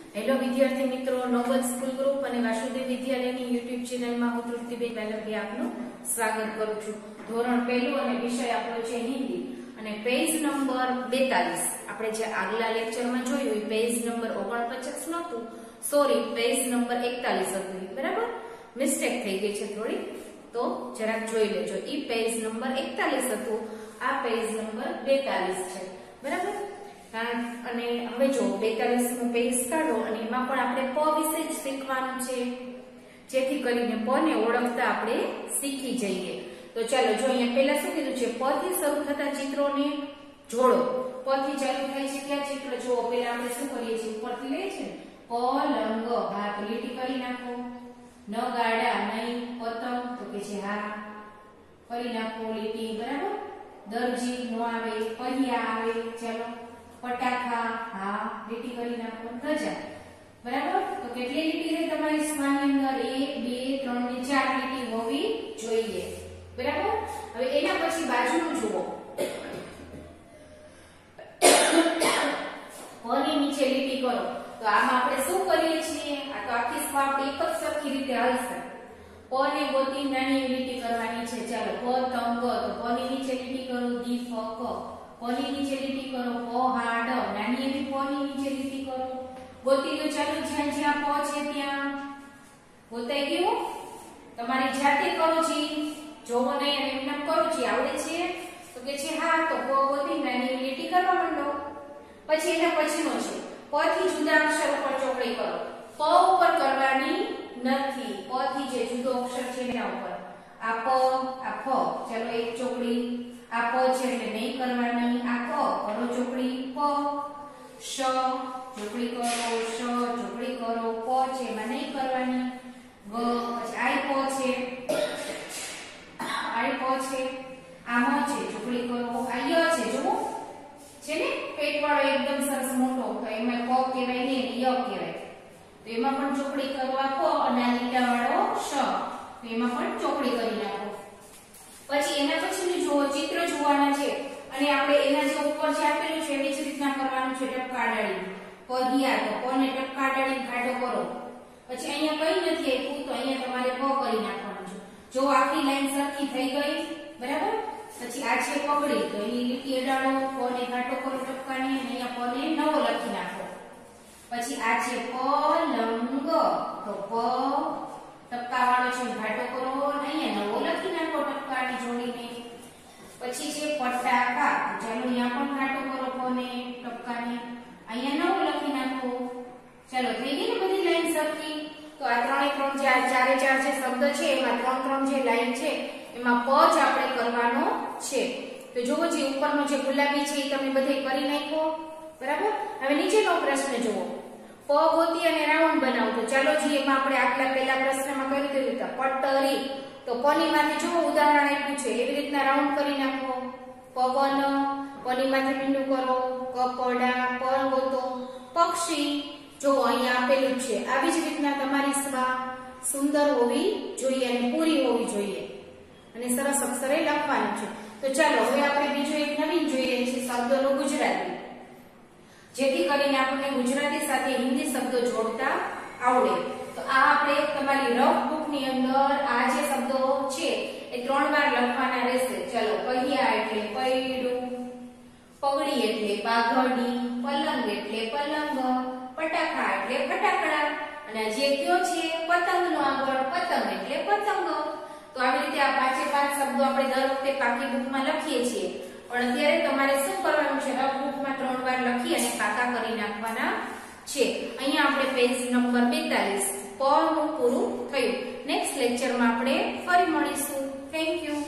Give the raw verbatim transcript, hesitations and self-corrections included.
Hello વિદ્યાર્થી મિત્રો, Nobel school group અને વાસુદેવ વિદ્યાલયની યુટ્યુબ ચેનલમાં હું તૃપ્તિબેન બેનર્જી આપનું સ્વાગત કરું છું. ધોરણ પહેલું અને વિષય આપણો છે હિન્દી અને પેજ નંબર બેતાલીસ. આપણે જે આગલા લેક્ચરમાં જોયું એ પેજ નંબર ઓગણપચાસ નહોતું, સોરી પેજ નંબર એકતાલીસ હતું. બરાબર, મિસ્ટેક થઈ ગઈ છે થોડી, તો જરાક જોઈ લેજો. ઈ પેજ નંબર એકતાલીસ હતું, આ પેજ નંબર બેતાલીસ છે. બરાબર, અને હવે જો બેતાલીસ નું પેજ કાઢો અને એમાં પણ આપણે પ વિશે જ શીખવાનું છે, જેથી કરીને પ ને ઓળખતા આપણે શીખી જઈએ. તો ચાલો જો અહીંયા પહેલા શું કીધું છે, પ થી શરૂ થતા ચિત્રોને જોડો. પ થી ચાલુ થાય છે કયા ચિત્ર જુઓ. પહેલા આપણે શું કરીએ છીએ, ઉપરથી લઈએ છીએ પલંગ, હા તો લીટી કરી નાખો. ન ગાડા નહીં, પતંગ તો કે છે હા, કરી નાખો લીટી. બરાબર, દરજી નો આવે, पहिया આવે, ચાલો પટાખા, હા લીટી કરી નાખો. ધજા, બરાબર, તો કેટલી લીટી છે તમારી સ્માની અંદર? એક બે ત્રણ ને ચાર લીટી હોવી જોઈએ. બરાબર, હવે એના પછી બાજુનું જુઓ. પની નીચે લીટી કરો. તો આમાં આપણે શું કરીએ છીએ, આ તો આખી સ્મા આપણે એક જ સરખી રીતે હલશે. પ ને ગોતી નાની લીટી કરવાની છે. ચાલો પતંગ, તો પની નીચે લીટી કરો. દી ફ ક, પની નીચે લીટી કરો. પ હા ડ, નાની એવી પની નીચે લીટી કરો. ગોતી લો, ચાલો જ્યાં જ્યાં પ છે ત્યાં. ગોતાઈ ગયું? તમારી જાતે કરો છે, જોવો નહીં અને એમને કરો છે. આવડે છે? તો કે છે હા, તો પ ગોતી નાની એવી લીટી કરવા માંડો. પછી એના પછીનો છે પ થી જુદા અક્ષર ઉપર ચોકડી કરો. પ ઉપર કરવાની નથી, પ થી જે જુદો અક્ષર છે એના ઉપર. આ પ, આ ફ, ચાલો એક ચોકડી. આ પ છે એટલે નહીં કરવાની. આ ક કરો ચોકડી. પ, શ ચોકડી કરો. શ ચોકડી કરો. પ છે એમાં નહીં કરવાની. ગ, પછી આઈ પ છે, આઈ પ છે. આ મ છે ચોકડી કરો. આ ય છે, જુઓ છે ને પેટ વાળો એકદમ સરસ મોટો, તો એમાં પ કહેવાય ને ય કહેવાય. તો એમાં પણ ચોકડી કરવા પ, અને આ લીટા વાળો શ, તો એમાં પણ ચોકડી કરી નાખો. પછી એના પછીનું જુઓ, ચિત્ર જોવાના છે અને આપણે એના જે ઉપર જે આપેલું છે એવી જ રીતના કરવાનું છે. ટપકા ડાળી પહિયા, તો પ ને ટપકા ડાળી ઘાટો કરો. પછી અહીંયા કઈ નથી આપ્યું, તો અહીંયા તમારે પ કરી નાખવાનું છે. જો આખી લાઈન સરખી થઈ ગઈ. બરાબર, પછી આ છે પગડી, તો એની લીટી અડાડો. પ ને ઘાટો કરો ટપકાની, અને અહીંયા પ ને નવો લખી નાખો. પછી આ છે પલંગ, તો પ ટપકા વાળો છે ઘાટો કરો, અને અહીંયા નવો લખી નાખો ટપકાની જોડીને. પછી છે પટાકા, ચાલો અહીંયા પણ ઘાટો કરો પ ને ટપકાને, અહીંયા નવો લખી નાખો. ચાલો થઈ ગઈ ને બધી લાઈન સરખી. તો આ ત્રણે ત્રણ જે આ ચારે ચાર જે શબ્દ છે એમાં ત્રણ ત્રણ જે લાઈન છે એમાં પ જ આપણે કરવાનો છે. તો જુઓ, જે ઉપરનો જે ગુલાબી છે એ તમે બધે કરી નાખો. બરાબર, હવે નીચેનો પ્રશ્ન જુઓ. પ ગોતી અને રાઉન્ડ બનાવો. તો ચાલો જી, એમાં આપણે આટલા પહેલા પ્રશ્નમાં કર્યું તેવી રીતે પટરી, તો પ ની માથે જુઓ ઉદાહરણ આપ્યું છે એવી રીતના રાઉન્ડ કરી નાખો. પવન, પ ની માથે મીંડું કરો. કપડા, પ ગોતો. પક્ષી, જો અહીંયા આપેલું છે. આવી જ રીતના તમારી સ્વા સુંદર હોવી જોઈએ અને પૂરી હોવી જોઈએ અને સરસ અક્ષરે લખવાનું છે. તો ચાલો હવે આપણે બીજું એક નવીન જોઈએ છે, શબ્દોનું ગુજરાતી, જેથી કરીને આપણને ગુજરાતી સાથે હિન્દી શબ્દો જોડતા આવડે. તો આ આપણે તમારી રફ બુક ની અંદર આ જે શબ્દો છે એ ત્રણ વાર લખવાના રહેશે. ચાલો, पहिया એટલે પૈડું, પગડી એટલે પાઘડી, પલંગ એટલે પલંગ, પટાખા એટલે ફટાકડા, અને જે કયો છે પતંગનો આગળ પતંગ એટલે પતંગ. તો આવી રીતે આ પાંચે પાંચ શબ્દો આપણે દર વખતે પાકી બુકમાં લખીએ છીએ, પણ અત્યારે તમારે શું કરવાનું છે, રફ બુકમાં ત્રણ વાર લખી અને પાકા કરી નાખવાના છે. અહીંયા આપણે પેજ નંબર બેતાલીસ પ નું પૂરું થયું. નેક્સ્ટ લેક્ચરમાં આપણે ફરી મળીશું. Thank you.